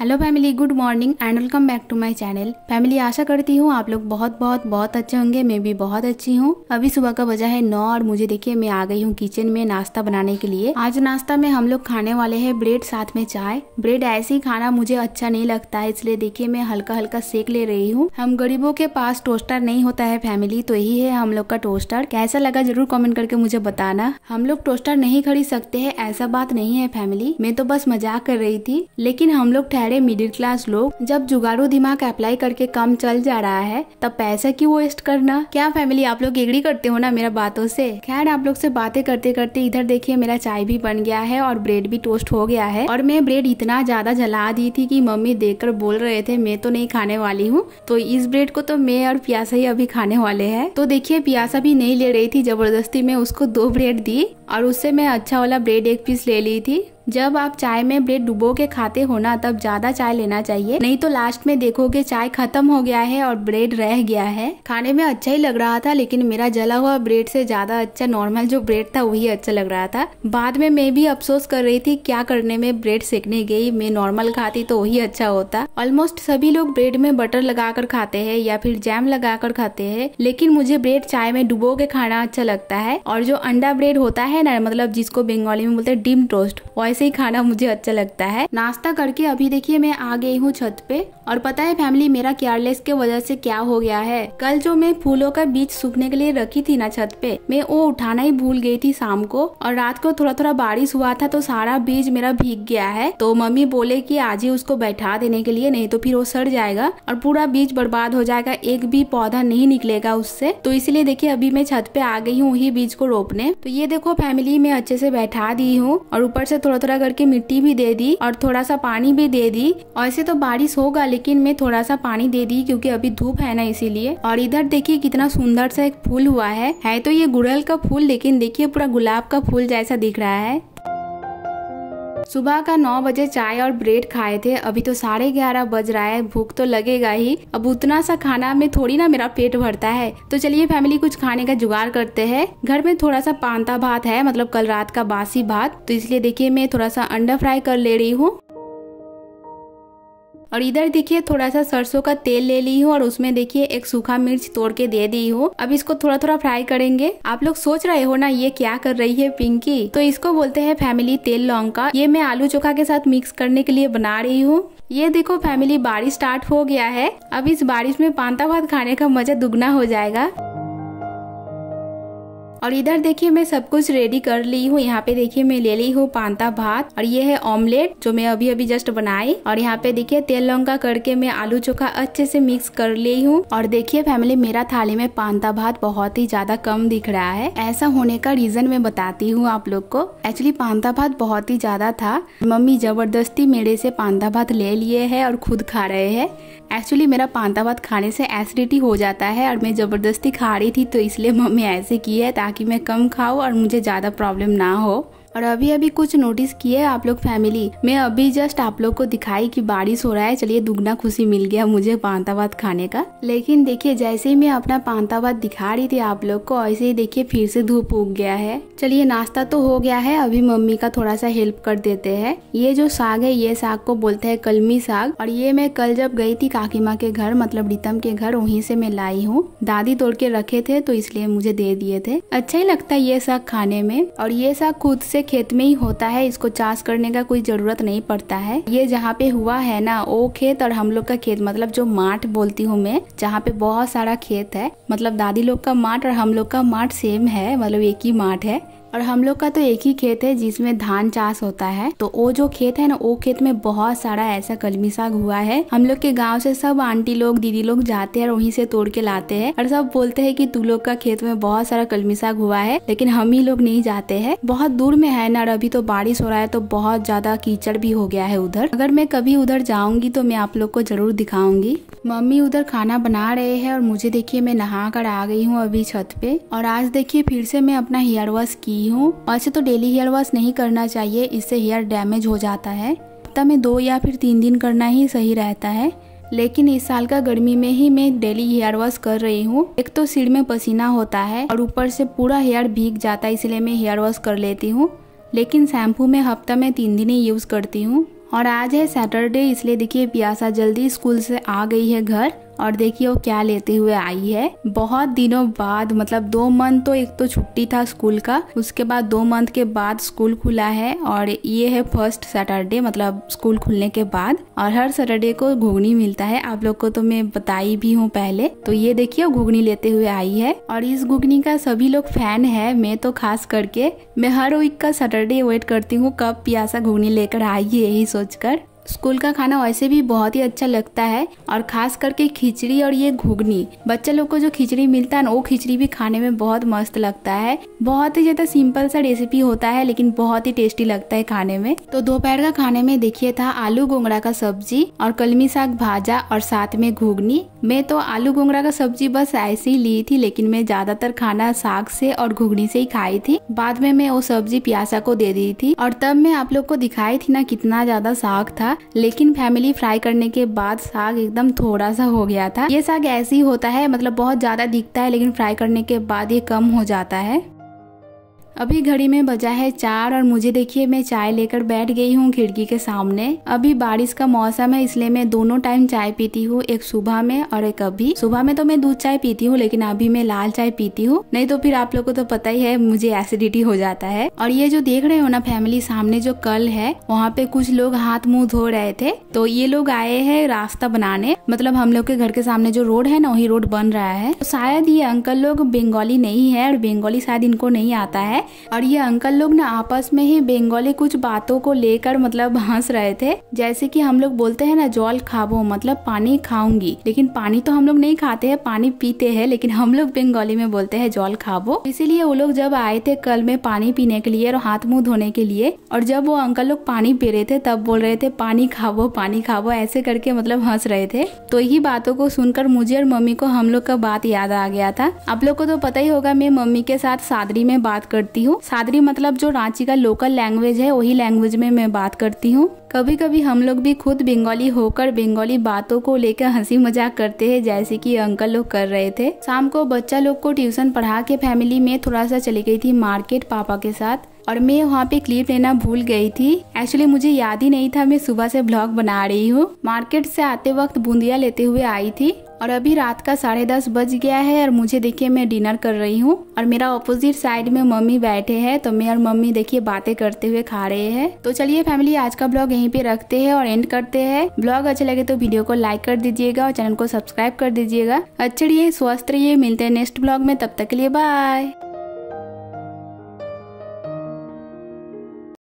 Hello family, good morning and welcome back to my channel. Family, आशा करती हूँ आप लोग बहुत बहुत बहुत अच्छे होंगे। मैं भी बहुत अच्छी हूँ। अभी सुबह का बजा है 9 और मुझे देखिए मैं आ गई हूँ किचन में नाश्ता बनाने के लिए। आज नाश्ता में हम लोग खाने वाले हैं ब्रेड साथ में चाय। ब्रेड ऐसे ही खाना मुझे अच्छा नहीं लगता है, इसलिए देखिए मैं हल्का हल्का सेक ले रही हूँ। हम गरीबों के पास टोस्टर नहीं होता है फैमिली, तो यही है हम लोग का टोस्टर। कैसा लगा जरूर कमेंट करके मुझे बताना। हम लोग टोस्टर नहीं खरीद सकते है ऐसा बात नहीं है फैमिली, मैं तो बस मजाक कर रही थी। लेकिन हम लोग ठहरे मिडिल क्लास लोग, जब जुगाड़ू दिमाग अप्लाई करके काम चल जा रहा है तब पैसा क्यों वेस्ट करना। क्या फैमिली आप लोग एग्री करते हो ना मेरा बातों से। खैर, आप लोग से बातें करते करते इधर देखिए मेरा चाय भी बन गया है और ब्रेड भी टोस्ट हो गया है। और मैं ब्रेड इतना ज्यादा जला दी थी कि मम्मी देखकर बोल रहे थे मैं तो नहीं खाने वाली हूँ। तो इस ब्रेड को तो मैं और पियासा ही अभी खाने वाले हैं। तो देखिए पियासा भी नहीं ले रही थी, जबरदस्ती मैं उसको 2 ब्रेड दी और उससे मैं अच्छा वाला ब्रेड 1 पीस ले ली थी। जब आप चाय में ब्रेड डुबो के खाते हो ना तब ज्यादा चाय लेना चाहिए, नहीं तो लास्ट में देखोगे चाय खत्म हो गया है और ब्रेड रह गया है। खाने में अच्छा ही लग रहा था, लेकिन मेरा जला हुआ ब्रेड से ज्यादा अच्छा नॉर्मल जो ब्रेड था वही अच्छा लग रहा था। बाद में मैं भी अफसोस कर रही थी क्या करने में ब्रेड सेकने गई, मैं नॉर्मल खाती तो वही अच्छा होता। ऑलमोस्ट सभी लोग ब्रेड में बटर लगाकर खाते हैं या फिर जैम लगाकर खाते हैं, लेकिन मुझे ब्रेड चाय में डुबो के खाना अच्छा लगता है। और जो अंडा ब्रेड होता है ना, मतलब जिसको बंगाली में बोलते हैं डिम टोस्ट, ऐसे ही खाना मुझे अच्छा लगता है। नाश्ता करके अभी देखिए मैं आ गई हूँ छत पे। और पता है फैमिली मेरा केयरलेस के वजह से क्या हो गया है, कल जो मैं फूलों का बीज सूखने के लिए रखी थी ना छत पे, मैं वो उठाना ही भूल गई थी शाम को। और रात को थोड़ा थोड़ा बारिश हुआ था तो सारा बीज मेरा भीग गया है। तो मम्मी बोले कि आज ही उसको बैठा देने के लिए, नहीं तो फिर वो सड़ जाएगा और पूरा बीज बर्बाद हो जाएगा, एक भी पौधा नहीं निकलेगा उससे। तो इसलिए देखिए अभी मैं छत पे आ गई हूँ वही बीज को रोपने। तो ये देखो फैमिली मैं अच्छे से बैठा दी हूँ और ऊपर से थोड़ा थोड़ा करके मिट्टी भी दे दी और थोड़ा सा पानी भी दे दी। ऐसे तो बारिश होगा लेकिन मैं थोड़ा सा पानी दे दी क्योंकि अभी धूप है ना इसीलिए। और इधर देखिए कितना सुंदर सा एक फूल हुआ है तो ये गुड़हल का फूल, लेकिन देखिए पूरा गुलाब का फूल जैसा दिख रहा है। सुबह का 9 बजे चाय और ब्रेड खाए थे, अभी तो 11:30 बज रहा है। भूख तो लगेगा ही, अब उतना सा खाना में थोड़ी ना मेरा पेट भरता है। तो चलिए फैमिली कुछ खाने का जुगाड़ करते हैं। घर में थोड़ा सा पांता भात है, मतलब कल रात का बासी भात, तो इसलिए देखिए मैं थोड़ा सा अंडा फ्राई कर ले रही हूँ। और इधर देखिए थोड़ा सा सरसों का तेल ले ली हूँ और उसमें देखिए एक सूखा मिर्च तोड़ के दे दी हूँ। अब इसको थोड़ा थोड़ा फ्राई करेंगे। आप लोग सोच रहे हो ना ये क्या कर रही है पिंकी, तो इसको बोलते हैं फैमिली तेल लौंगा। ये मैं आलू चोखा के साथ मिक्स करने के लिए बना रही हूँ। ये देखो फैमिली बारिश स्टार्ट हो गया है, अब इस बारिश में पांता भात खाने का मजा दुगना हो जाएगा। और इधर देखिए मैं सब कुछ रेडी कर ली हूँ। यहाँ पे देखिए मैं ले ली हूँ पांता भात और ये है ऑमलेट जो मैं अभी अभी जस्ट बनाई। और यहाँ पे देखिए तेल लौंगा करके मैं आलू चोखा अच्छे से मिक्स कर ली हूँ। और देखिए फैमिली मेरा थाली में पांता भात बहुत ही ज्यादा कम दिख रहा है। ऐसा होने का रीजन मैं बताती हूँ आप लोग को। एक्चुअली पांता भात बहुत ही ज्यादा था, मम्मी जबरदस्ती मेरे से पांता भात ले लिए है और खुद खा रहे हैं। एक्चुअली मेरा पांता भात खाने से एसिडिटी हो जाता है और मैं जबरदस्ती खा रही थी, तो इसलिए मम्मी ऐसे की है ताकि मैं कम खाऊं और मुझे ज्यादा प्रॉब्लम ना हो। और अभी अभी कुछ नोटिस किए आप लोग फैमिली, मैं अभी जस्ट आप लोग को दिखाई कि बारिश हो रहा है। चलिए दुगना खुशी मिल गया मुझे पांता भात खाने का। लेकिन देखिए जैसे ही मैं अपना पांता भात दिखा रही थी आप लोग को, ऐसे ही देखिए फिर से धूप उग गया है। चलिए नाश्ता तो हो गया है, अभी मम्मी का थोड़ा सा हेल्प कर देते हैं। ये जो साग है ये साग को बोलते हैं कलमी साग, और ये मैं कल जब गई थी काकी माँ के घर, मतलब रितम के घर, वहीं से मैं लाई हूँ। दादी तोड़ के रखे थे तो इसलिए मुझे दे दिए थे। अच्छा ही लगता है ये साग खाने में। और ये साग खुद से खेत में ही होता है, इसको चाष करने का कोई जरूरत नहीं पड़ता है। ये जहाँ पे हुआ है ना वो खेत और हम लोग का खेत, मतलब जो माठ बोलती हूँ मैं, जहाँ पे बहुत सारा खेत है, मतलब दादी लोग का माठ और हम लोग का माठ सेम है, मतलब एक ही माठ है। और हम लोग का तो एक ही खेत है जिसमें धान चाष होता है। तो वो जो खेत है ना वो खेत में बहुत सारा ऐसा कलमी साग हुआ है। हम लोग के गांव से सब आंटी लोग दीदी लोग जाते हैं और वहीं से तोड़ के लाते हैं और सब बोलते हैं कि तू लोग का खेत में बहुत सारा कलमी साग हुआ है, लेकिन हम ही लोग नहीं जाते हैं, बहुत दूर में है ना। और अभी तो बारिश हो रहा है तो बहुत ज्यादा कीचड़ भी हो गया है उधर। अगर मैं कभी उधर जाऊंगी तो मैं आप लोग को जरूर दिखाऊंगी। मम्मी उधर खाना बना रहे हैं और मुझे देखिए मैं नहा कर आ गई हूँ अभी छत पे। और आज देखिए फिर से मैं अपना हेयर वॉश की हूँ। वैसे तो डेली हेयर वॉश नहीं करना चाहिए, इससे हेयर डैमेज हो जाता है। हफ्ता में 2 या फिर 3 दिन करना ही सही रहता है, लेकिन इस साल का गर्मी में ही मैं डेली हेयर वॉश कर रही हूँ। एक तो सिर में पसीना होता है और ऊपर से पूरा हेयर भीग जाता है, इसलिए मैं हेयर वॉश कर लेती हूँ। लेकिन शैम्पू में हफ्ता में 3 दिन ही यूज करती हूँ। और आज है सैटरडे, इसलिए देखिए पियासा जल्दी स्कूल से आ गई है घर। और देखिए वो क्या लेते हुए आई है। बहुत दिनों बाद, मतलब 2 मंथ तो एक तो छुट्टी था स्कूल का, उसके बाद 2 मंथ के बाद स्कूल खुला है और ये है फर्स्ट सैटरडे, मतलब स्कूल खुलने के बाद। और हर सैटरडे को घुगनी मिलता है, आप लोग को तो मैं बताई भी हूँ पहले। तो ये देखिए घुगनी लेते हुए आई है और इस घुगनी का सभी लोग फैन है, मैं तो खास करके। मैं हर वीक का सैटरडे वेट करती हूँ कब पियासा घुगनी लेकर आएगी, यही सोचकर। स्कूल का खाना वैसे भी बहुत ही अच्छा लगता है और खास करके खिचड़ी और ये घुगनी, बच्चे लोग को जो खिचड़ी मिलता है ना, वो खिचड़ी भी खाने में बहुत मस्त लगता है। बहुत ही ज्यादा सिंपल सा रेसिपी होता है लेकिन बहुत ही टेस्टी लगता है खाने में। तो दोपहर का खाने में देखिए था आलू गोंगड़ा का सब्जी और कलमी साग भाजा और साथ में घुगनी। मैं तो आलू गोंगड़ा का सब्जी बस ऐसे ही ली थी, लेकिन मैं ज्यादातर खाना साग से और घुगनी से ही खाई थी। बाद में मैं वो सब्जी पियासा को दे दी थी और तब मैं आप लोग को दिखाई थी ना कितना ज्यादा साग था, लेकिन फैमिली फ्राई करने के बाद साग एकदम थोड़ा सा हो गया था। ये साग ऐसे ही होता है, मतलब बहुत ज्यादा दिखता है लेकिन फ्राई करने के बाद ये कम हो जाता है। अभी घड़ी में बजा है 4 और मुझे देखिए मैं चाय लेकर बैठ गई हूँ खिड़की के सामने। अभी बारिश का मौसम है, इसलिए मैं दोनों टाइम चाय पीती हूँ, एक सुबह में और एक अभी। सुबह में तो मैं दूध चाय पीती हूँ, लेकिन अभी मैं लाल चाय पीती हूँ, नहीं तो फिर आप लोग को तो पता ही है मुझे एसिडिटी हो जाता है। और ये जो देख रहे हो ना फैमिली, सामने जो कल है वहाँ पे कुछ लोग हाथ मुँह धो रहे थे, तो ये लोग आए हैं रास्ता बनाने। मतलब हम लोग के घर के सामने जो रोड है ना, वही रोड बन रहा है। तो शायद ये अंकल लोग बंगाली नहीं है और बंगाली शायद इनको नहीं आता है। और ये अंकल लोग ना आपस में ही बंगाली कुछ बातों को लेकर मतलब हंस रहे थे। जैसे कि हम लोग बोलते हैं ना जल खाबो, मतलब पानी खाऊंगी, लेकिन पानी तो हम लोग नहीं खाते हैं, पानी पीते हैं, लेकिन हम लोग बंगाली में बोलते हैं जल खाबो। इसीलिए वो लोग जब आए थे कल में पानी पीने के लिए और हाथ मुंह धोने के लिए, और जब वो अंकल लोग पानी पी रहे थे तब बोल रहे थे पानी खाबो ऐसे करके मतलब हंस रहे थे। तो यही बातों को सुनकर मुझे और मम्मी को हम लोग का बात याद आ गया था। आप लोग को तो पता ही होगा मैं मम्मी के साथ सादरी में बात करती हूँ। सादरी मतलब जो रांची का लोकल लैंग्वेज है, वही लैंग्वेज में मैं बात करती हूँ। कभी कभी हम लोग भी खुद बंगाली होकर बंगाली बातों को लेकर हंसी मजाक करते हैं, जैसे कि अंकल लोग कर रहे थे। शाम को बच्चा लोग को ट्यूशन पढ़ा के फैमिली में थोड़ा सा चली गई थी मार्केट पापा के साथ, और मैं वहाँ पे क्लिप लेना भूल गई थी। एक्चुअली मुझे याद ही नहीं था, मैं सुबह से ब्लॉग बना रही हूँ। मार्केट से आते वक्त बूंदिया लेते हुए आई थी और अभी रात का 10:30 बज गया है और मुझे देखिए मैं डिनर कर रही हूँ और मेरा ऑपोजिट साइड में मम्मी बैठे हैं, तो मैं और मम्मी देखिए बातें करते हुए खा रहे हैं। तो चलिए फैमिली आज का ब्लॉग यहीं पे रखते हैं और एंड करते हैं। ब्लॉग अच्छा लगे तो वीडियो को लाइक कर दीजिएगा और चैनल को सब्सक्राइब कर दीजिएगा। अच्छे रहिए, स्वस्थ रहिए, मिलते हैं नेक्स्ट ब्लॉग में, तब तक के लिए बाय।